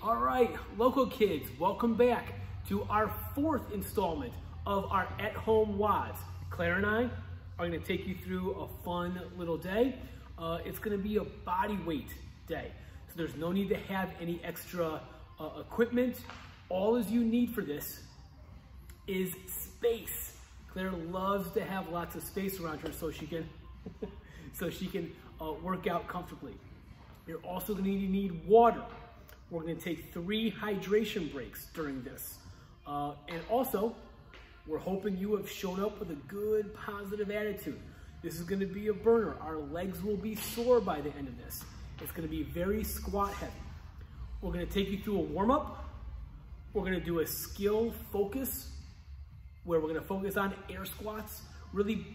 All right, local kids, welcome back to our fourth installment of our at-home WODs. Claire and I are gonna take you through a fun little day. It's gonna be a body weight day. So there's no need to have any extra equipment. All you need for this is space. Claire loves to have lots of space around her so she can work out comfortably. You're also gonna need water. We're gonna take 3 hydration breaks during this. And also, we're hoping you have shown up with a good, positive attitude. This is gonna be a burner. Our legs will be sore by the end of this. It's gonna be very squat heavy. We're gonna take you through a warm-up. We're gonna do a skill focus, where we're gonna focus on air squats, really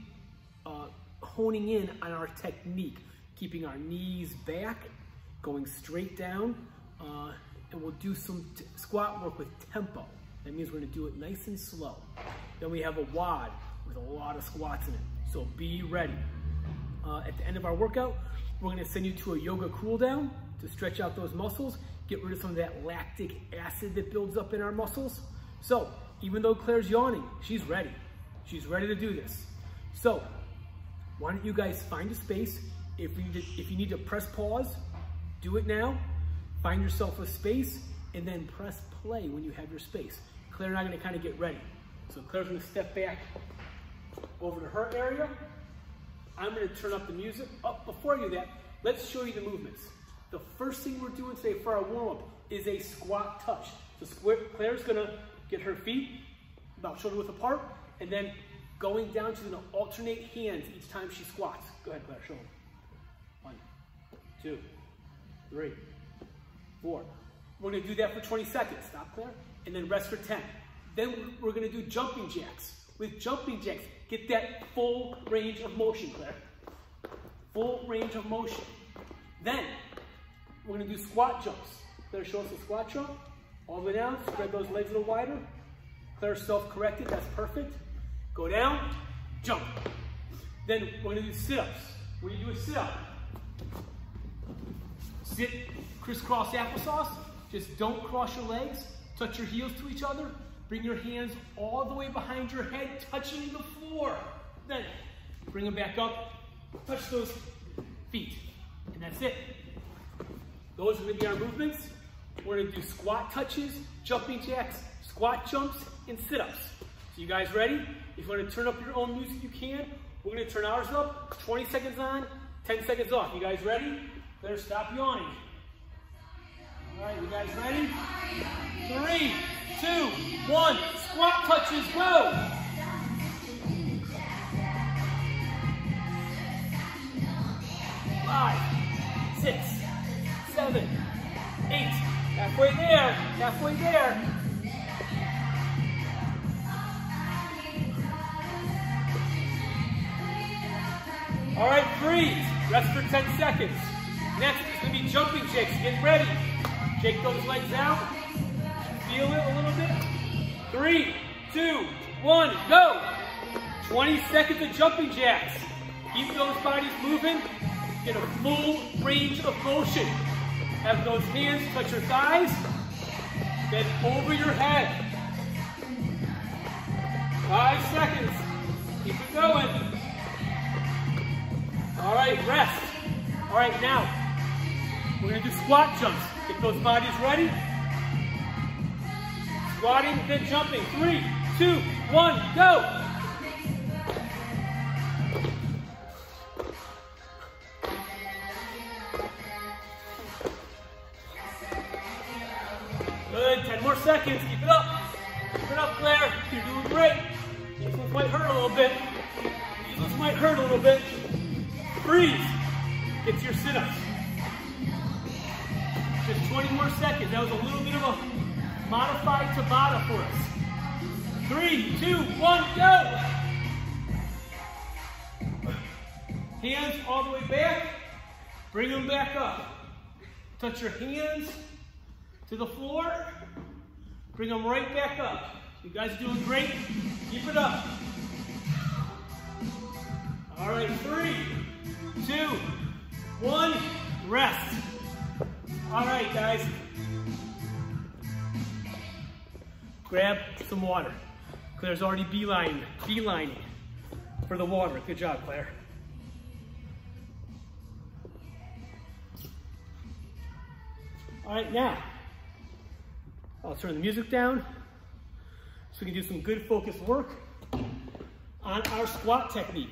honing in on our technique, keeping our knees back, going straight down, and we'll do some squat work with tempo. That means we're gonna do it nice and slow. Then we have a WOD with a lot of squats in it, so be ready. At the end of our workout, we're gonna send you to a yoga cool down to stretch out those muscles, get rid of some of that lactic acid that builds up in our muscles. So even though Claire's yawning, she's ready. She's ready to do this. So why don't you guys find a space? If you need to press pause, do it now. Find yourself a space and then press play when you have your space. Claire and I are gonna kind of get ready. So Claire's gonna step back over to her area. I'm gonna turn up the music. Oh, before I do that, let's show you the movements. The first thing we're doing today for our warm-up is a squat touch. So Claire's gonna get her feet about shoulder width apart, and then going down, she's gonna alternate hands each time she squats. Go ahead, Claire, show them. 1, 2, 3, 4. We're gonna do that for 20 seconds. Stop, Claire, and then rest for 10. Then we're gonna do jumping jacks. With jumping jacks, get that full range of motion, Claire. Full range of motion. Then we're gonna do squat jumps. Claire, show us a squat jump. All the way down, spread those legs a little wider. Claire's self-corrected, that's perfect. Go down, jump. Then we're gonna do sit-ups. When you do a sit-up, sit crisscross applesauce. Just don't cross your legs. Touch your heels to each other. Bring your hands all the way behind your head, touching the floor. Then bring them back up, touch those feet, and that's it. Those are gonna be our movements. We're gonna do squat touches, jumping jacks, squat jumps, and sit-ups. So you guys ready? If you wanna turn up your own music, you can. We're gonna turn ours up, 20 seconds on, 10 seconds off. You guys ready? Better stop yawning. All right, you guys ready? 3, 2, 1, squat touches, go! 5, 6, 7, 8. Halfway there, halfway there. All right, freeze. Rest for 10 seconds. Next is gonna be jumping jacks. Get ready. Shake those legs out. Feel it a little bit. 3, 2, 1, go. 20 seconds of jumping jacks. Keep those bodies moving. Get a full range of motion. Have those hands touch your thighs. Then over your head. 5 seconds. Keep it going. All right, rest. All right, now we're gonna do squat jumps. Get those bodies ready. Squatting, then jumping. 3, 2, 1, go. Good, 10 more seconds. Keep it up. Keep it up, Claire. You're doing great. These ones might hurt a little bit. These ones might hurt a little bit. Freeze. Get to your sit-ups. Just 20 more seconds. That was a little bit of a modified Tabata for us. 3, 2, 1, go! Hands all the way back. Bring them back up. Touch your hands to the floor. Bring them right back up. You guys are doing great. Keep it up. All right, 3, 2, 1, rest. All right, guys. grab some water. Claire's already beelining for the water. Good job, Claire. All right, now, I'll turn the music down so we can do some good focused work on our squat technique.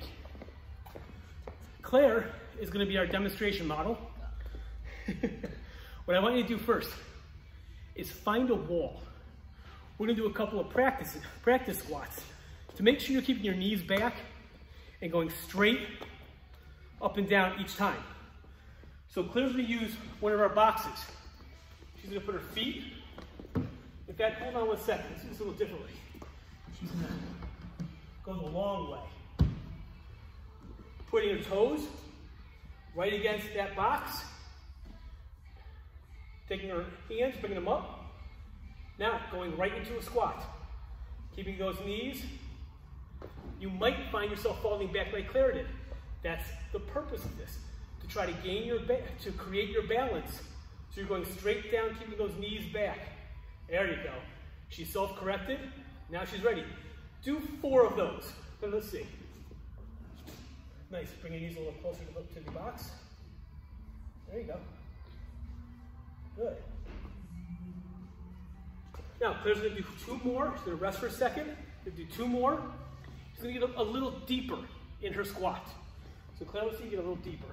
Claire is going to be our demonstration model. What I want you to do first is find a wall. We're going to do a couple of practice squats to make sure you're keeping your knees back and going straight up and down each time. So Claire's going to use one of our boxes. She's going to put her feet. In fact, hold on 1 second. Let's do this a little differently. She's going to go the long way. Putting her toes right against that box. Taking her hands, bringing them up. Now, going right into a squat. Keeping those knees. You might find yourself falling back like Claire did. That's the purpose of this. To try to gain to create your balance. So you're going straight down, keeping those knees back. There you go. She's self-corrected. Now she's ready. Do 4 of those. Then let's see. Nice. Bring your knees a little closer to the box. There you go. Good. Now, Claire's going to do 2 more. She's going to rest for a second. She's going to do 2 more. She's going to get a little deeper in her squat. So Claire, let's see you get a little deeper.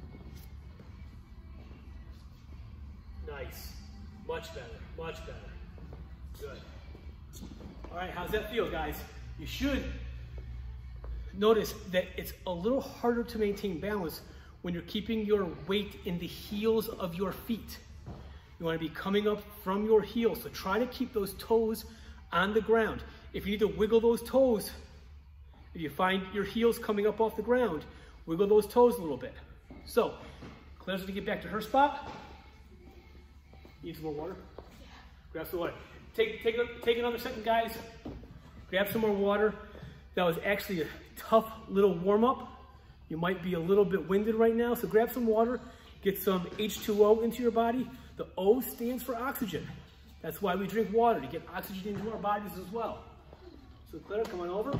Nice. Much better. Much better. Good. All right, how's that feel, guys? You should notice that it's a little harder to maintain balance when you're keeping your weight in the heels of your feet. You want to be coming up from your heels, so try to keep those toes on the ground. If you need to wiggle those toes, if you find your heels coming up off the ground, wiggle those toes a little bit. So, Claire's going to get back to her spot. Need some more water? Yeah. Grab some water. Take another second, guys. Grab some more water. That was actually a tough little warm-up. You might be a little bit winded right now, so grab some water. Get some H2O into your body. The O stands for oxygen. That's why we drink water, to get oxygen into our bodies as well. So Claire, come on over.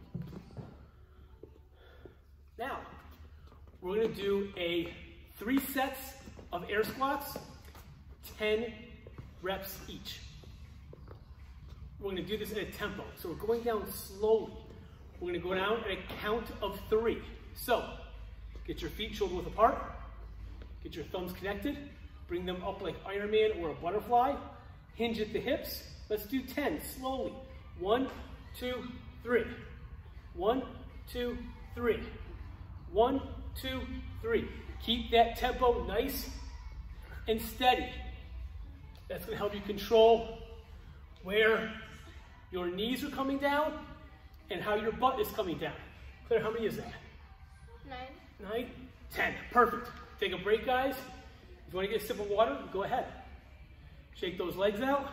Now, we're going to do 3 sets of air squats, 10 reps each. We're going to do this at a tempo. So we're going down slowly. We're going to go down at a count of 3. So, get your feet shoulder width apart. Get your thumbs connected. Bring them up like Iron Man or a butterfly. Hinge at the hips. Let's do 10 slowly. 1, 2, 3. 1, 2, 3. 1, 2, 3. Keep that tempo nice and steady. That's going to help you control where your knees are coming down and how your butt is coming down. Claire, how many is that? 9. 9, 10. Perfect. Take a break, guys. If you want to get a sip of water, go ahead. Shake those legs out.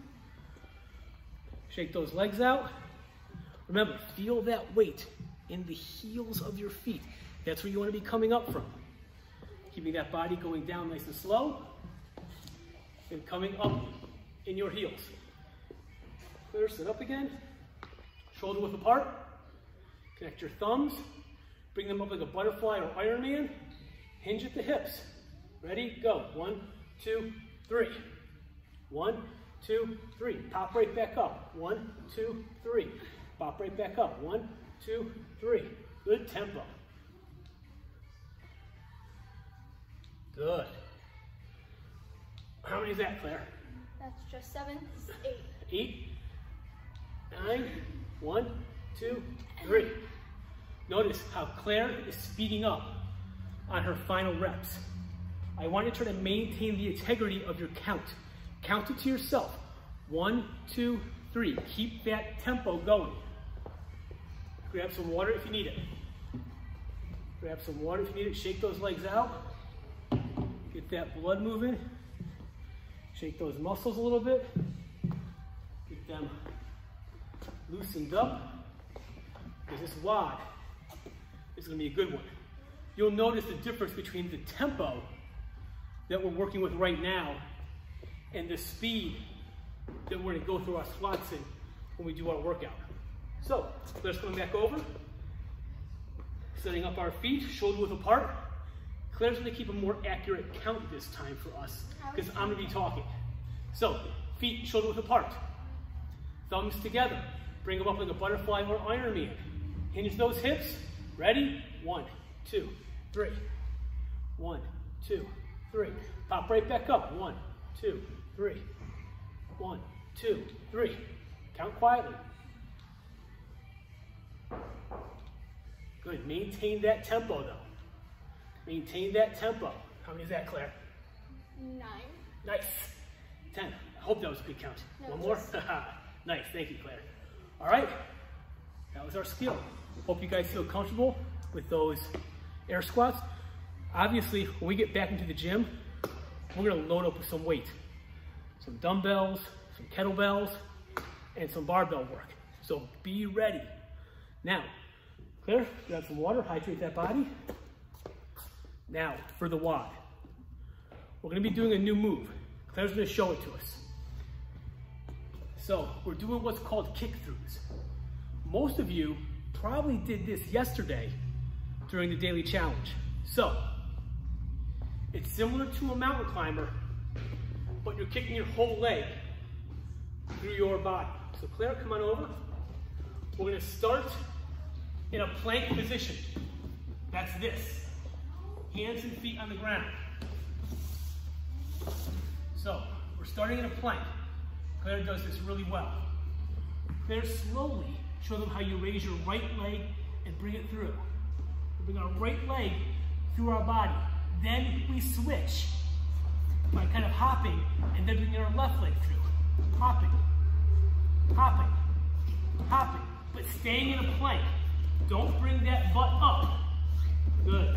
Shake those legs out. Remember, feel that weight in the heels of your feet. That's where you want to be coming up from. Keeping that body going down nice and slow. And coming up in your heels. Clear, sit up again. Shoulder width apart. Connect your thumbs. Bring them up like a butterfly or Iron Man. Hinge at the hips. Ready? Go. 1, 2, 3. 1, 2, 3. Pop right back up. 1, 2, 3. Pop right back up. 1, 2, 3. Good tempo. Good. How many is that, Claire? That's just 7, 8. 8, 9, 1, 2, 3. Notice how Claire is speeding up on her final reps. I want you to try to maintain the integrity of your count. Count it to yourself. 1, 2, 3. Keep that tempo going. Grab some water if you need it. Grab some water if you need it. Shake those legs out. Get that blood moving. Shake those muscles a little bit. Get them loosened up. Because this WOD is going to be a good one. You'll notice the difference between the tempo that we're working with right now and the speed that we're gonna go through our squats in when we do our workout. So let's come back over, setting up our feet, shoulder width apart. Claire's gonna keep a more accurate count this time for us because I'm gonna be talking. So feet shoulder width apart, thumbs together, bring them up like a butterfly or Iron Man. Hinge those hips, ready? 1, 2, 3. 1, 2, 3. Pop right back up. 1, 2, 3. 1, 2, 3. Count quietly. Good. Maintain that tempo though. Maintain that tempo. How many is that, Claire? 9. Nice. 10. I hope that was a good count. No, one more? Nice. Thank you, Claire. All right. That was our skill. Hope you guys feel comfortable with those air squats. Obviously, when we get back into the gym, we're gonna load up with some weight. Some dumbbells, some kettlebells, and some barbell work. So be ready. Now, Claire, grab some water, hydrate that body. Now, for the WOD. We're gonna be doing a new move. Claire's gonna show it to us. So, we're doing what's called kick-throughs. Most of you probably did this yesterday during the daily challenge. So, it's similar to a mountain climber, but you're kicking your whole leg through your body. So Claire, come on over. We're gonna start in a plank position. That's this. Hands and feet on the ground. So, we're starting in a plank. Claire does this really well. Claire, slowly show them how you raise your right leg and bring it through. We bring our right leg through our body. Then we switch by kind of hopping and then bringing our left leg through. Hopping, hopping, hopping, but staying in a plank. Don't bring that butt up. Good.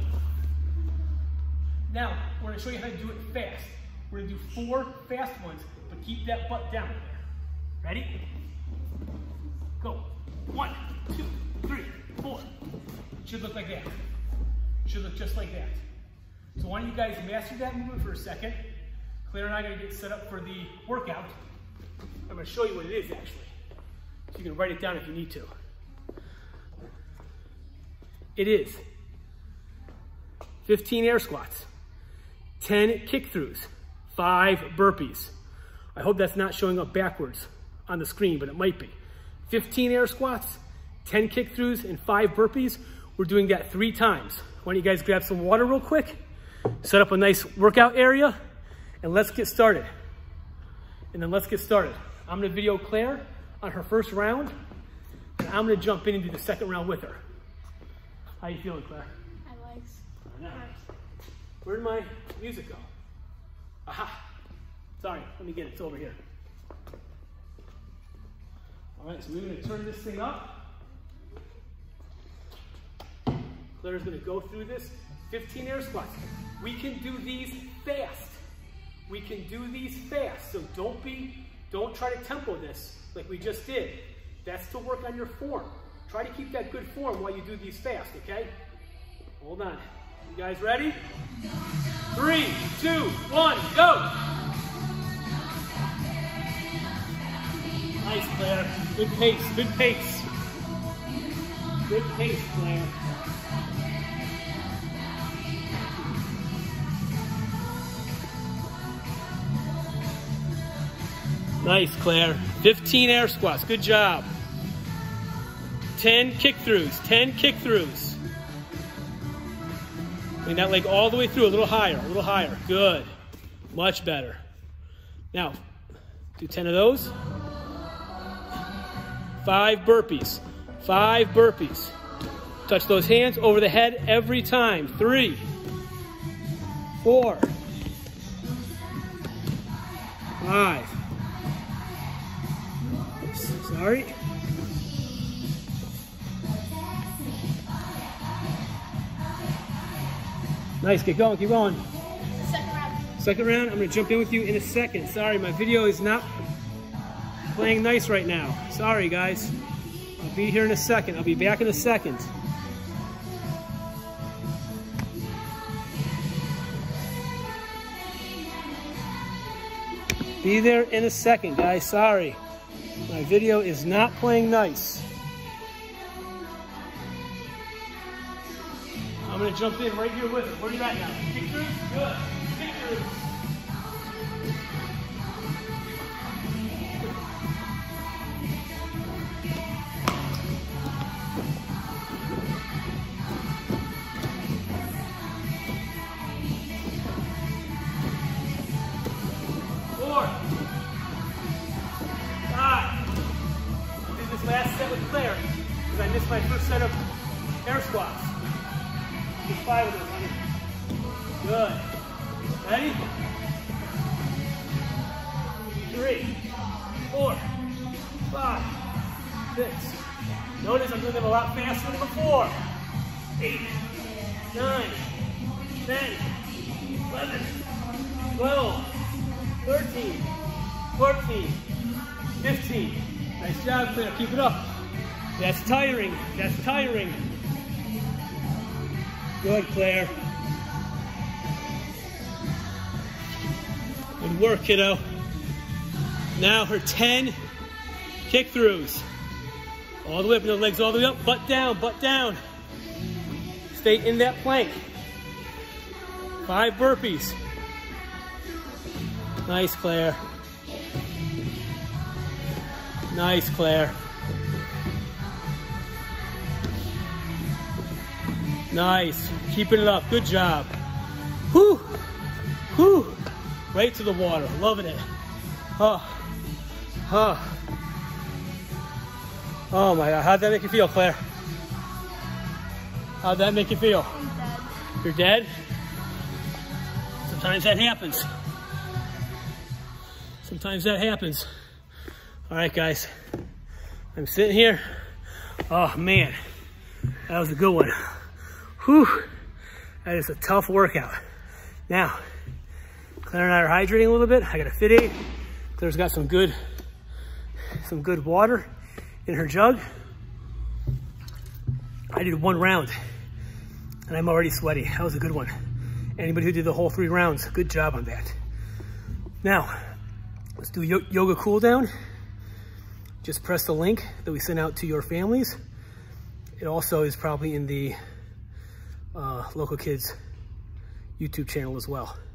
Now, we're gonna show you how to do it fast. We're gonna do 4 fast ones, but keep that butt down there. Ready? Go. 1, 2, 3, 4. Should look like that. Should look just like that. So why don't you guys master that movement for a second. Claire and I are gonna get set up for the workout. I'm gonna show you what it is actually. So you can write it down if you need to. It is 15 air squats, 10 kick throughs, 5 burpees. I hope that's not showing up backwards on the screen, but it might be. 15 air squats, 10 kick throughs, and 5 burpees. We're doing that 3 times. Why don't you guys grab some water real quick, set up a nice workout area, and let's get started. I'm gonna video Claire on her first round, and I'm gonna jump in and do the second round with her. How you feeling, Claire? My legs. I know. Where did my music go? Aha. Sorry, let me get it. It's over here. All right, so we're gonna turn this thing up. Claire's gonna go through this 15 air squats. We can do these fast. We can do these fast. So don't try to tempo this like we just did. That's to work on your form. Try to keep that good form while you do these fast, okay? Hold on. You guys ready? 3, 2, 1, go! Nice, Claire. Good pace, good pace. Good pace, Claire. Nice, Claire. 15 air squats. Good job. 10 kick throughs. 10 kick throughs. Bring that leg all the way through. A little higher. A little higher. Good. Much better. Now, do 10 of those. 5 burpees. 5 burpees. Touch those hands over the head every time. 3, 4, 5. Sorry. Nice, get going, keep going. Second round. Second round, I'm gonna jump in with you in a second. Sorry, my video is not playing nice right now. Sorry, guys. I'll be here in a second. I'll be back in a second. Be there in a second, guys. Sorry. My video is not playing nice. I'm going to jump in right here with it. Where are you at now? Kick through? Good. Kick through. 4, 5. I did this last set with Claire because I missed my first set of air squats. Just 5 of those, honey. Good. Ready? 3, 4, 5, 6. Notice I'm doing them a lot faster than before. 8, 9, 10, 11, 12, 13, 14, 15. Nice job, Claire. Keep it up. That's tiring. That's tiring. Good, Claire. Good work, kiddo. Now her 10 kick throughs. All the way up, the legs all the way up, butt down, butt down. Stay in that plank. 5 burpees. Nice, Claire. Nice, Claire. Nice. Keeping it up. Good job. Whew. Whew. Right to the water. Loving it. Oh. Oh. Oh my God. How'd that make you feel, Claire? How'd that make you feel? I'm dead. You're dead? Sometimes that happens. Sometimes that happens. All right, guys. I'm sitting here. Oh, man. That was a good one. Whew. That is a tough workout. Now, Claire and I are hydrating a little bit. I got a Fit Aid. Claire's got some good water in her jug. I did 1 round, and I'm already sweaty. That was a good one. Anybody who did the whole 3 rounds, good job on that. Now, let's do yoga cool down. Just press the link that we sent out to your families. It also is probably in the Local Kids YouTube channel as well.